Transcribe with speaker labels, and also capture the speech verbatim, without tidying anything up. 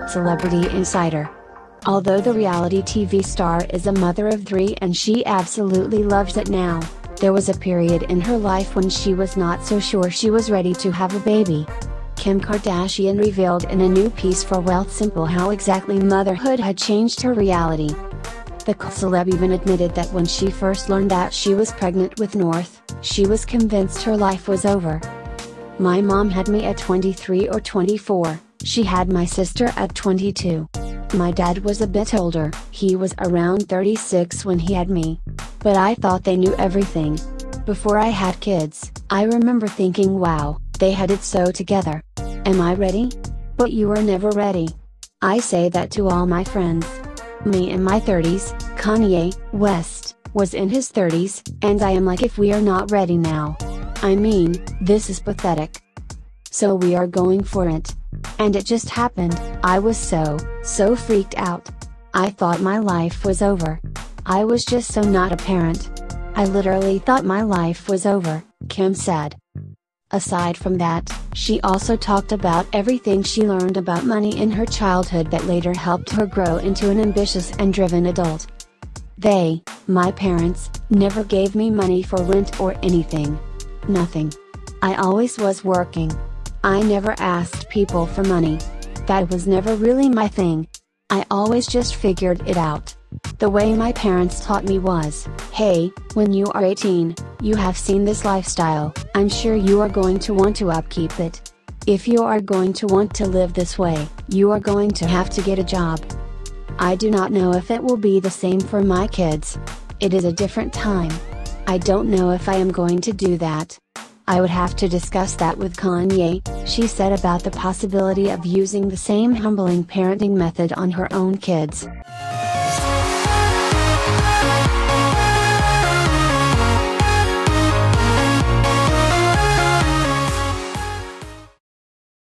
Speaker 1: Celebrity Insider. Although the reality T V star is a mother of three and she absolutely loves it now, there was a period in her life when she was not so sure she was ready to have a baby. Kim Kardashian revealed in a new piece for Wealthsimple how exactly motherhood had changed her reality. The celeb even admitted that when she first learned that she was pregnant with North, she was convinced her life was over. "My mom had me at twenty-three or twenty-four, she had my sister at twenty-two. My dad was a bit older, he was around thirty-six when he had me. But I thought they knew everything. Before I had kids, I remember thinking, wow, they had it so together. Am I ready? But you were never ready." I say that to all my friends. Me in my thirties, Kanye West was in his thirties, and I am like, if we are not ready now. I mean, this is pathetic. So we are going for it. And it just happened. I was so, so freaked out. I thought my life was over. I was just so not a parent. I literally thought my life was over, Kim said. Aside from that, she also talked about everything she learned about money in her childhood that later helped her grow into an ambitious and driven adult. They, my parents, never gave me money for rent or anything. Nothing. I always was working. I never asked people for money. That was never really my thing. I always just figured it out. The way my parents taught me was, hey, when you are eighteen, you have seen this lifestyle, I'm sure you are going to want to upkeep it. If you are going to want to live this way, you are going to have to get a job. I do not know if it will be the same for my kids. It is a different time. I don't know if I am going to do that. I would have to discuss that with Kanye, she said about the possibility of using the same humbling parenting method on her own kids.